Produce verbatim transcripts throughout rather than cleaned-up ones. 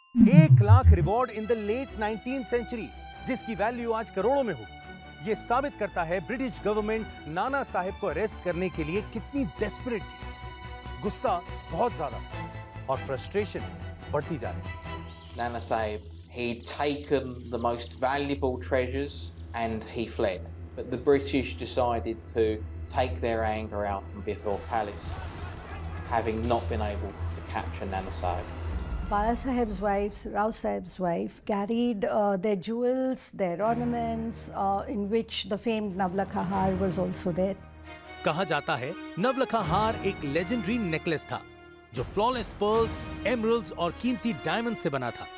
एक lakh reward in the late nineteenth century, जिसकी value आज करोड़ों में होगी। ये साबित करता है ब्रिटिश गवर्नमेंट नाना साहेब को अरेस्ट करने के लिए कितनी डेस्परेट थी। गुस्सा बहुत ज्यादा और फ्रस्ट्रेशन बढ़ती जा रही थी। Nana Saheb, he'd taken the most valuable treasures and he fled. But the British decided to take their anger out on Bithor Palace, having not been able to capture Nana Saheb. Bala Saheb's wife, Rao Saheb's wife, carried uh, their jewels, their ornaments, uh, in which the famed naulakha haar was also there. कहा जाता है नवलखा हार एक legendary necklace था जो flawless pearls, emeralds और कीमती diamond से बना था,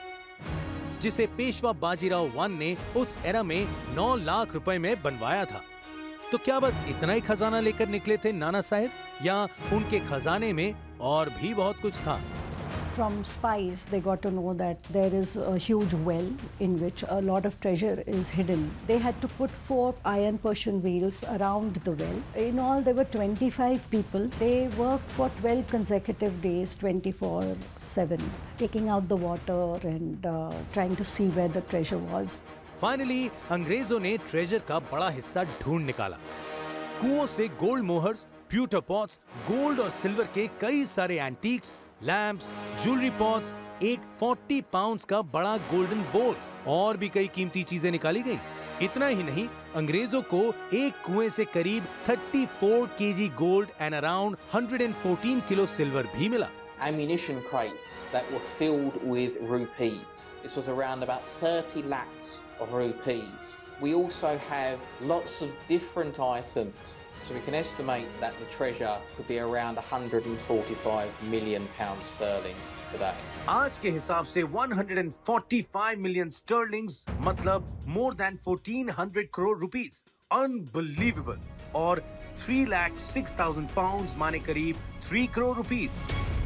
जिसे पेशवा बाजीराव वन ने उस एरा में नौ लाख रुपए में बनवाया था। तो क्या बस इतना ही खजाना लेकर निकले थे नाना साहेब, या उनके खजाने में और भी बहुत कुछ था? From spies, they got to know that there is a huge well in which a lot of treasure is hidden. They had to put four iron Persian wheels around the well. In all, there were twenty-five people. They worked for twelve consecutive days, twenty-four seven, taking out the water and uh, trying to see where the treasure was. Finally, अंग्रेजों ने treasure का बड़ा हिस्सा ढूंढ निकाला। कुओं से gold mohurs, pewter pots, gold और सिल्वर के कई सारे एंटीक्स, लैम्प्स, ज्वेलरी पॉट्स, एक चालीस पाउंड्स का बड़ा गोल्डन बोल और भी कई कीमती चीजें निकाली गई। इतना ही नहीं, अंग्रेजों को एक कुएं से करीब चौंतीस KG gold and around one hundred fourteen kilo silver भी मिला। Ammunition crates that were filled with rupees. This was around about thirty lakhs of rupees. We also have lots of different items. So we can estimate that the treasure could be around one hundred forty-five million pounds sterling today. आज के हिसाब से one hundred forty-five million sterlings मतलब more than fourteen hundred crore rupees. Unbelievable. और three lakh six thousand pounds माने करीब three crore rupees.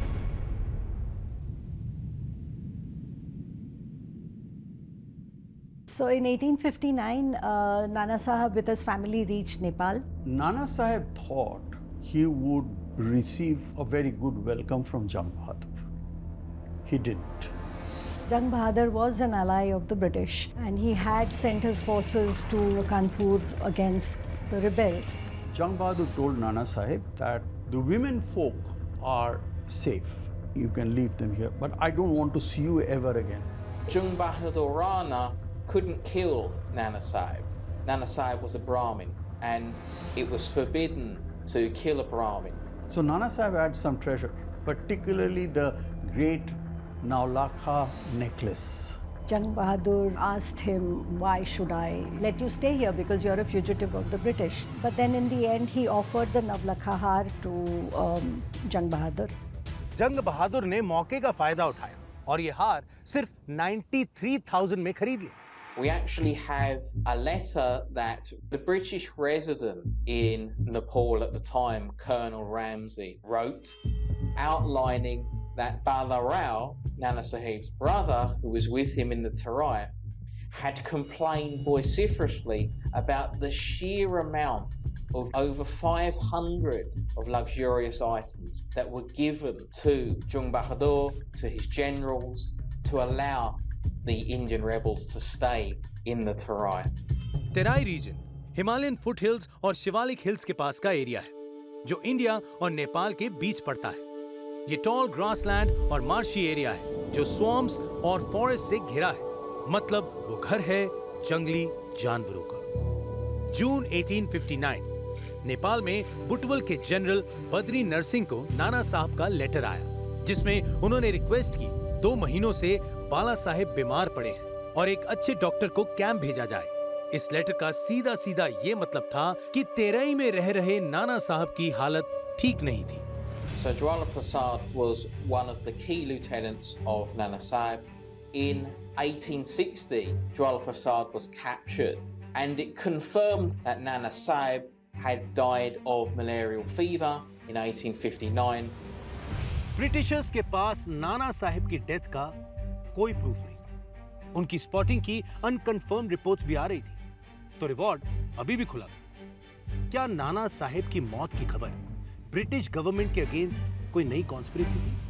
So in eighteen fifty-nine, uh, Nana Saheb with his family reached Nepal. Nana Saheb thought he would receive a very good welcome from Jang Bahadur. He didn't. Jang Bahadur was an ally of the British and he had sent his forces to Kanpur against the rebels. Jang Bahadur told Nana Saheb that the women folk are safe. You can leave them here, but I don't want to see you ever again. Jung Bahadur Rana couldn't kill Nana Saheb. Nana Saheb was a Brahmin and it was forbidden to kill a Brahmin. So Nana Saheb had some treasure, particularly the great naulakha necklace. Jang Bahadur asked him, why should I let you stay here because you're a fugitive of the British? But then in the end he offered the naulakha haar to um, Jang Bahadur. जंग बहादुर ने मौके का फायदा उठाया और ये हार सिर्फ ninety-three thousand में खरीद ली। We actually have a letter that the British resident in Nepal at the time, Colonel Ramsay, wrote outlining that Bala Rao, Nana Saheb's brother, who was with him in the Terai, had complained vociferously about the sheer amount of over five hundred of luxurious items that were given to Jung Bahadur, to his generals, to allow the Indian rebels to stay in the Terai. Terai region Himalayan foothills और Shivalik hills के पास का area है जो India और नेपाल के बीच पड़ता है। ये टॉल ग्रासलैंड और मार्शी एरिया है जो स्वॉम्प्स और फॉरेस्ट से घिरा है, मतलब वो घर है जंगली जानवरों का। जून eighteen fifty-nine नेपाल में बुटवल के जनरल बद्री नरसिंह को नाना साहब का लेटर आया जिसमें उन्होंने रिक्वेस्ट की दो महीनों से बाला साहेब बीमार पड़े हैं और एक अच्छे डॉक्टर को कैंप भेजा जाए। इस लेटर का सीधा सीधा ये मतलब था कि तेरई में रह रहे नाना साहब की हालत ठीक नहीं थी। So Jwala Prasad was one of the key lieutenants of Nana Saheb. In eighteen sixty, Jwala Prasad was captured and it confirmed that Nana Saheb had died of malarial fever in eighteen fifty-nine. Britishers के पास नाना साहेब की death का कोई proof नहीं। उनकी spotting की अनकंफर्म reports भी आ रही थी, तो रिवॉर्ड अभी भी खुला था। क्या नाना साहेब की मौत की खबर ब्रिटिश गवर्नमेंट के अगेंस्ट कोई नई कॉन्स्पिरेसी थी?